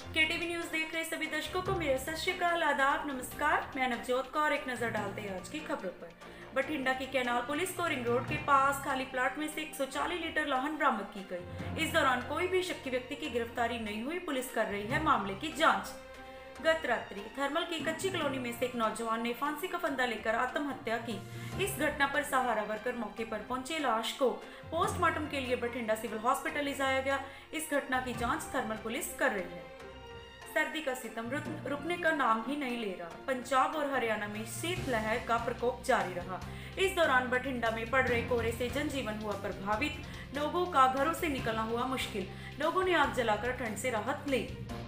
KTV news देख रहे सभी दर्शकों को मेरा सत श्री अकाल, आदाब, नमस्कार। मैं नवजोत कौर। एक नजर डालते हैं आज की खबरों पर। बठिंडा की कैनाल पुलिस को रिंग रोड के पास खाली प्लाट में से 140 लीटर लाहन बरामद की गई। इस दौरान कोई भी शक्की व्यक्ति की गिरफ्तारी नहीं हुई। पुलिस कर रही है मामले की जाँच। गत रात्रि थर्मल की कच्ची कॉलोनी में से एक नौजवान ने फांसी का फंदा लेकर आत्महत्या की। इस घटना पर सहारा वर्कर मौके पर पहुंचे। लाश को पोस्टमार्टम के लिए बठिंडा सिविल हॉस्पिटल ले जाया गया। इस घटना की जांच थर्मल पुलिस कर रही है। सर्दी का सितम रुकने का नाम ही नहीं ले रहा। पंजाब और हरियाणा में शीतलहर का प्रकोप जारी रहा। इस दौरान बठिंडा में पड़ रहे कोहरे से जनजीवन हुआ प्रभावित। लोगों का घरों से निकलना हुआ मुश्किल। लोगों ने आग जलाकर ठंड से राहत ली।